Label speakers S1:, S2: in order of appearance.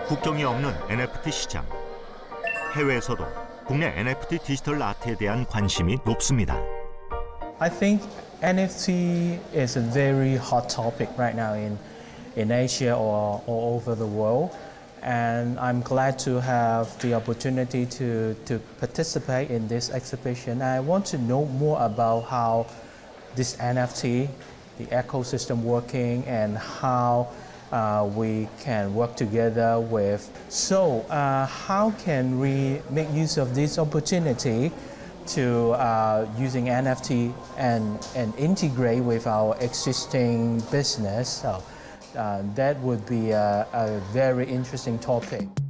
S1: 국경이 없는 NFT 시장. 해외에서도 국내 NFT 디지털 아트에 대한 관심이 높습니다.
S2: I think NFT is a very hot topic right now in Asia or all over the world. And I'm glad to have the opportunity to participate in this exhibition. I want to know more about how this NFT, the ecosystem working, and how we can work together with. So how can we make use of this opportunity to using NFT and integrate with our existing business? So that would be a very interesting topic.